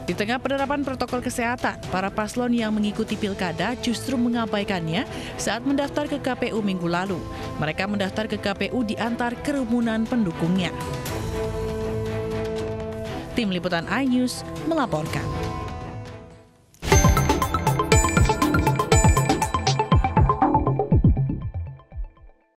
Di tengah penerapan protokol kesehatan, para paslon yang mengikuti pilkada justru mengabaikannya saat mendaftar ke KPU minggu lalu. Mereka mendaftar ke KPU di antar kerumunan pendukungnya. Tim Liputan iNews melaporkan.